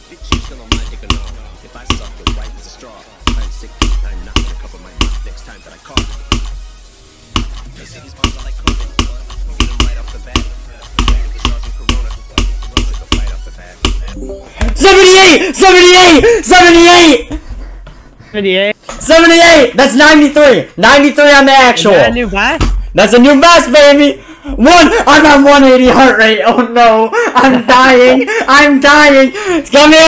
She's still on my dick or no. If I suck it white as a straw, I'm sick. I'm not gonna cover my mouth next time that I cough. They say these bombs are like COVID. Get them right off the bat. The SARS and Corona. Took a flight off the bat. 78! 78! 78! 78. 78! That's 93! 93 on the actual! Is that a new bus? That's a new best, baby! I'm at 180 heart rate! Oh no! I'm dying! I'm dying! Come here!